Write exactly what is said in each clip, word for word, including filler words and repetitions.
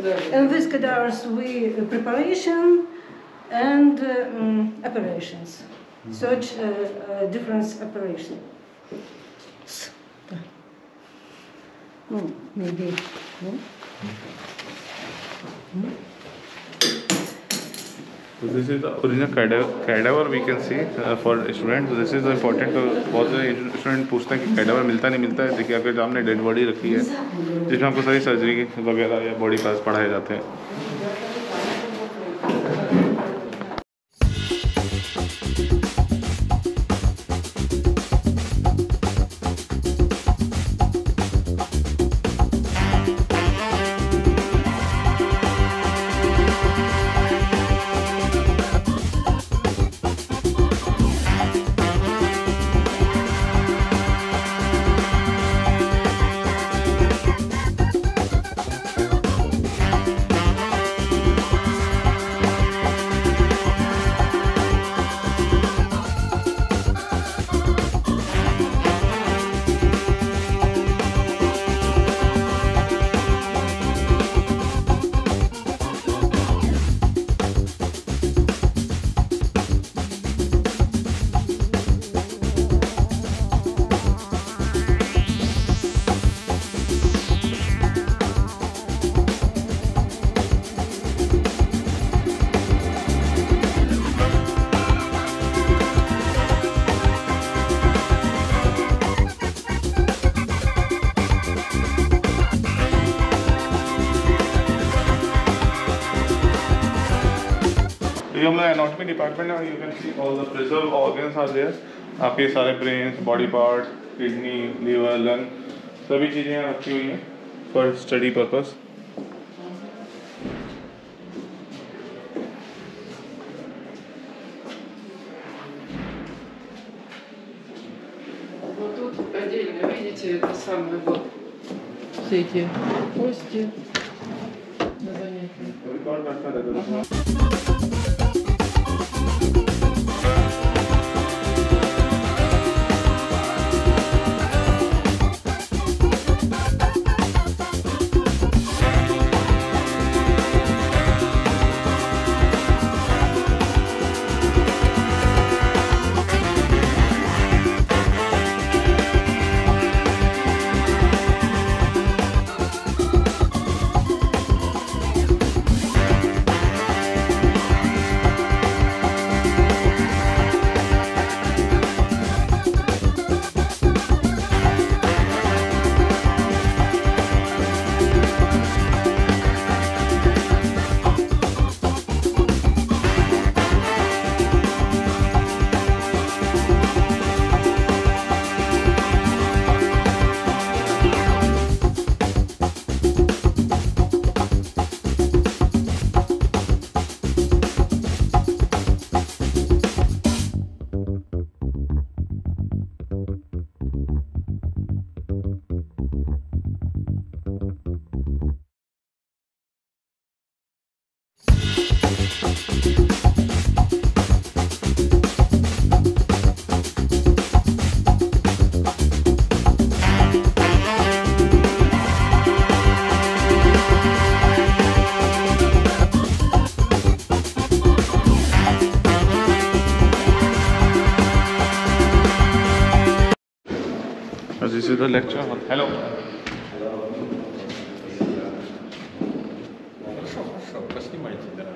In these cadavers, we uh, preparation and uh, um, operations, such uh, uh, different operations. Oh, maybe. Hmm? Hmm? So this is the original cadaver, cadaver we can see uh, for students. So this is important. तो बहुत से student पूछते हैं कि cadaver मिलता नहीं मिलता है. देखिए आपके सामने डेड बॉडी रखी है जिसमें आपको सारी सर्जरी वगैरह या बॉडी पार्ट्स पढ़ाए जाते हैं. ये हम लोग एनाटॉमी डिपार्टमेंट है. You can see all the preserve organs are there. आपके सारे brains, body parts, kidney, liver, lung, सभी चीज़ें यहाँ रखी हुई हैं for study purpose. Тут отдельно, видите, это самое вот все эти кости на занятии. This is the lecture. Hello. Хорошо, хорошо, поснимайте, да.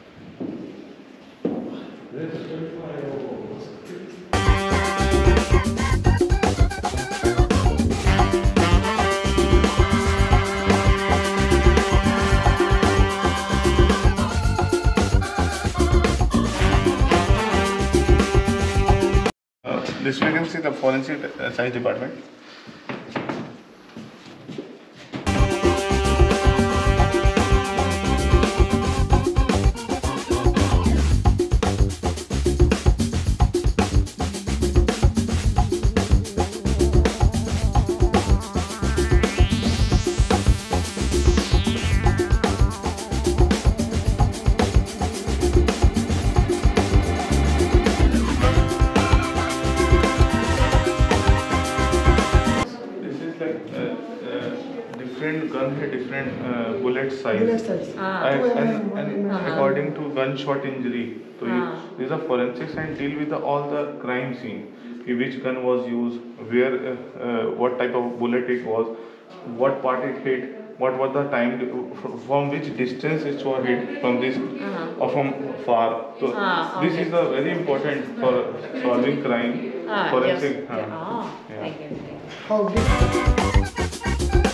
Uh, this we can see the forensic uh, science department. different gun है different uh, bullet size. Bullet size. Ah. And, Two and, mm, and one mm. according to gunshot injury, so you, Ah. these are forensics and deal with the, all the crime scene. कि which gun was used, where, uh, uh, what type of bullet it was, what part it hit, what was the time, from which distance it was hit, from this Uh-huh. or from far. So Ah, this okay. is a very important for solving crime. Ah, Forensic. yes. हाँ. Ah, Yeah. thank you. Thank you. How big?